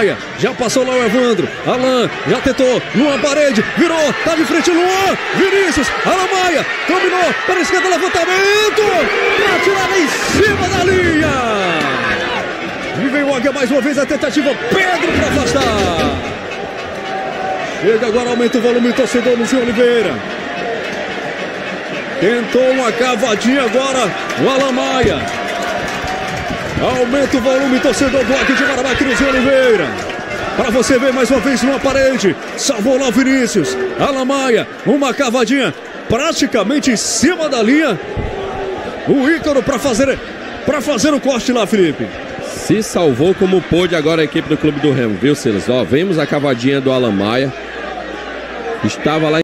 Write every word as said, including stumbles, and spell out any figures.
Já passou lá o Evandro. Alan já tentou. Luan parede. Virou. Tá de frente Luan. Vinícius. Alan Maia. Combinou. Para a esquerda. Levantamento. Pra tirar em cima da linha. E vem o Águia mais uma vez. A tentativa. Pedro para afastar. Chega agora. Aumenta o volume. Torcedor Luiz Oliveira. Tentou uma cavadinha agora. O Alan Maia. Aumenta o volume, torcedor do Águia de Marabá, Luiz Oliveira. Para você ver mais uma vez numa parede. Salvou lá o Vinícius. Alan Maia, uma cavadinha praticamente em cima da linha. O Ícaro para fazer, para fazer o corte lá, Felipe. Se salvou como pôde agora a equipe do Clube do Remo, viu, Silas? Ó, vemos a cavadinha do Alan Maia. Estava lá